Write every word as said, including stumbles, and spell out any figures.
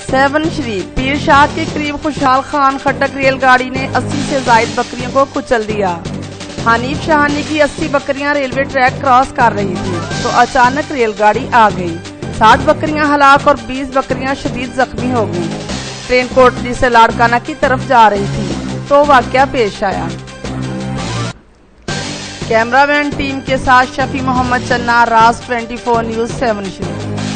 Seven Shri पीर शाह के करीब खुशहाल खान खटक रेल गाड़ी ने अस्सी से जायद बकरियों को कुचल दिया। हनीफ शाहानी की अस्सी बकरियां रेलवे ट्रैक क्रॉस कर रही थी तो अचानक रेलगाड़ी आ गई। साठ बकरियां हलाक और बीस बकरियां शदीद जख्मी हो गईं। ट्रेन कोटली से लाड़काना की तरफ जा रही थी तो वाकया पेश आया। कैमरामैन टीम के साथ शफी मोहम्मद चन्ना, राज चौबीस न्यूज सेवन श्री।